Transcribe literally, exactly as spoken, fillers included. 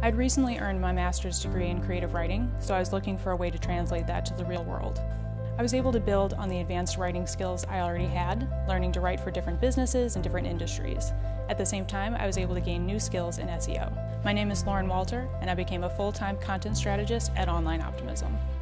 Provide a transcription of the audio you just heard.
I'd recently earned my master's degree in creative writing, so I was looking for a way to translate that to the real world. I was able to build on the advanced writing skills I already had, learning to write for different businesses and different industries. At the same time, I was able to gain new skills in S E O. My name is Lauren Walter, and I became a full-time content strategist at Online Optimism.